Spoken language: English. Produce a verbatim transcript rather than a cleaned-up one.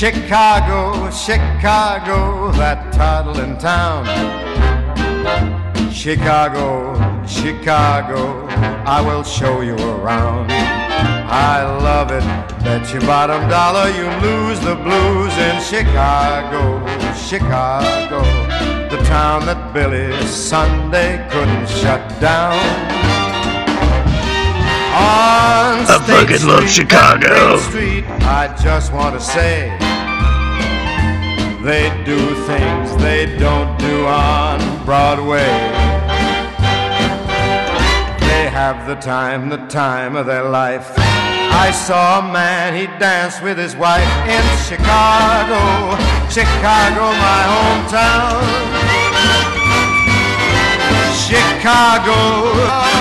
Chicago, Chicago, that toddling town. Chicago, Chicago, I will show you around. I love it, bet your bottom dollar you lose the blues in Chicago, Chicago, the town that Billy Sunday couldn't shut down. On I fucking love Chicago. Street, I just want to say they do things they don't do on Broadway. They have the time, the time of their life. I saw a man, he danced with his wife in Chicago, Chicago, my hometown. Chicago.